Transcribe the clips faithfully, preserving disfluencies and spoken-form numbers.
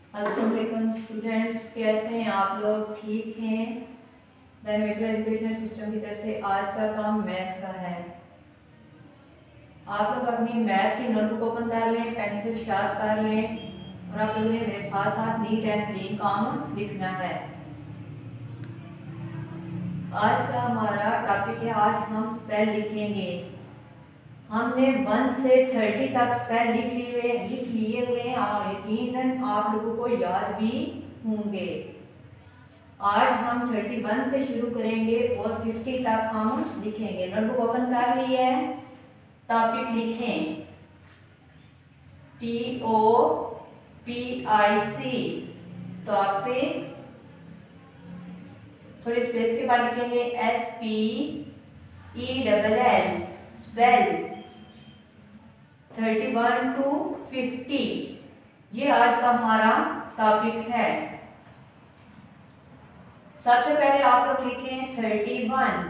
अस्सलाम वालेकुम स्टूडेंट्स, कैसे हैं आप लोग? ठीक हैं? दैन मेडिकल एजुकेशन सिस्टम की तरफ से आज का काम मैथ का है। आप लोग अपनी मैथ की नोटबुक ओपन कर लें, पेंसिल शार्प कर लें और आप लोगों ने मेरे साथ साथ नीट एंड क्लीन काम लिखना है। आज का हमारा टॉपिक है, आज हम स्पेल लिखेंगे। हमने वन से थर्टी तक स्पेल लिख लिए लिख लिए हुए हैं और यकीनन आप लोगों को याद भी होंगे। आज हम थर्टी वन से शुरू करेंगे और फिफ्टी तक हम लिखेंगे। नोटबुक ओपन कर ली है, टॉपिक लिखें T O P I C topic, थोड़ी स्पेस के बाद लिखेंगे S P E double L spell thirty one to fifty. ये आज का हमारा टॉपिक है। सबसे पहले आप लोग लिखें थर्टी वन।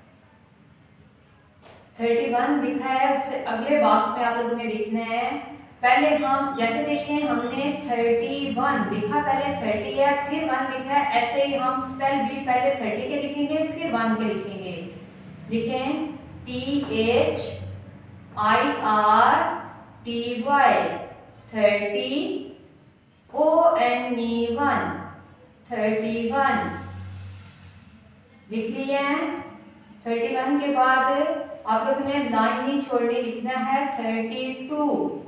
थर्टी वन लिखा है, उससे अगले बॉक्स में आप लोगों ने लिखना है। पहले हम जैसे देखें, हमने थर्टी वन लिखा, पहले थर्टी है फिर वन लिखा है, ऐसे ही हम स्पेल भी पहले थर्टी के लिखेंगे फिर वन के लिखेंगे। लिखें T H I R T Y thirty, O N E one thirty one लिख लिया है। थर्टी वन के बाद आप लोगों ने लाइन नहीं छोड़नी, लिखना है थर्टी टू।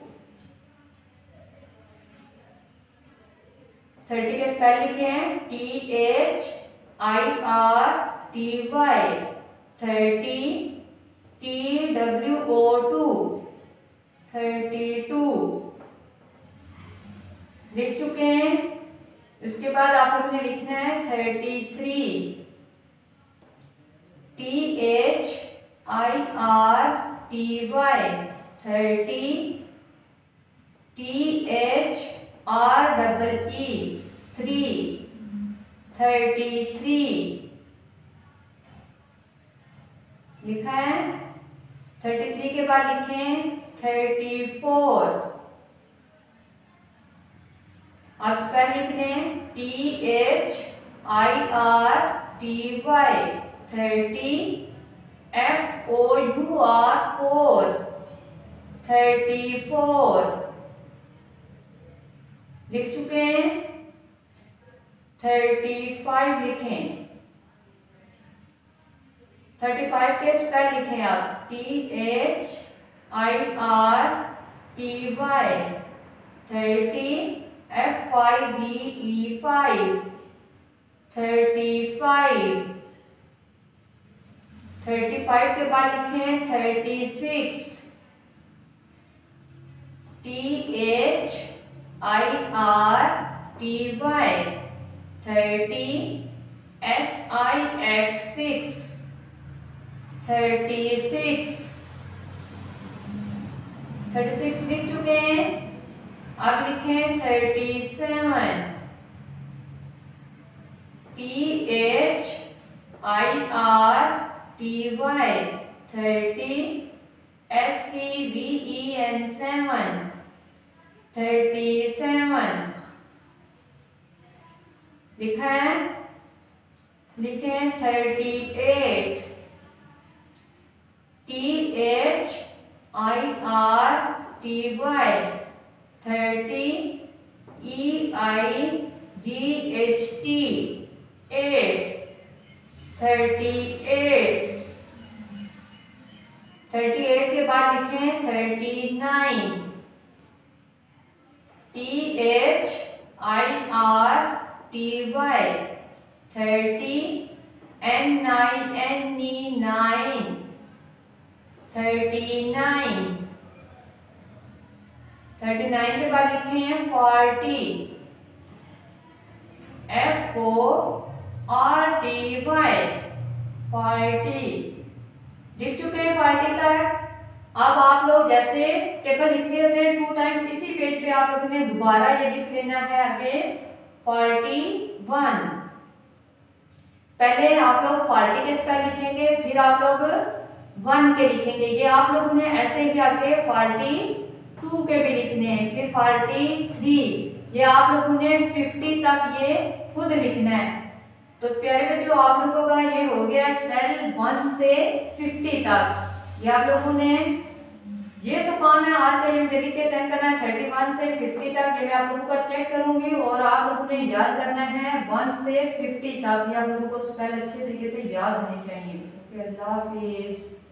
थर्टी के स्पेल लिखे हैं T H I R T Y thirty, T W O two thirty two लिख चुके हैं। इसके बाद आप लोगों ने लिखना है thirty three, T H I R T Y thirty, T H R double E three thirty three लिखा है। थर्टी थ्री के बाद लिखें थर्टी फोर। अब स्पेल लिख दें T H I R T Y thirty, F O U R four thirty four लिख चुके हैं। थर्टी फाइव लिखें। थर्टी फाइव के स्पेल लिखें आप T H I R T Y thirty, F I V E five thirty five. Thirty five के बाद लिखें thirty six, T H I R T Y thirty, S I X six thirty six. Thirty six लिख चुके हैं। अब लिखें thirty seven, T H I R T Y thirty, S C B E N seven thirty seven लिखा है। लिखें thirty eight, T H I R T Y thirty, E I G H T eight thirty eight. Thirty eight के बाद लिखें thirty nine, T H I R T Y thirty, N I N E nine thirty nine. Thirty nine के बाद लिखे हैं forty, F O R T Y forty लिख चुके हैं फोर्टी तक। अब आप लोग जैसे टेबल लिखते होते हैं टू टाइम, इसी पेज पे आप लोगों ने दोबारा ये लिख लेना है आगे फोर्टी वन। पहले आप लोग फोर्टी के स्पेल लिखेंगे, फिर आप लोग वन के लिखेंगे। ये आप लोगों ने ऐसे ही आगे फोर्टी टू के भी लिखने हैं, फिर फोर्टी थ्री, ये आप लोगों ने फिफ्टी तक ये खुद लिखना है। तो प्यारे बच्चों आप लोगों का ये हो गया स्पेल वन से फिफ्टी तक। ये आप लोगों ने ये तो काम है आज का, ये मुझे लिख के सेंड करना है थर्टी वन से फिफ्टी तक। ये मैं आप लोगों का चेक करूंगी और आप लोगों ने याद करना है वन से फिफ्टी तक। ये आप लोगों को स्पेल अच्छे तरीके से याद होने चाहिए। अल्लाह हाफिज़।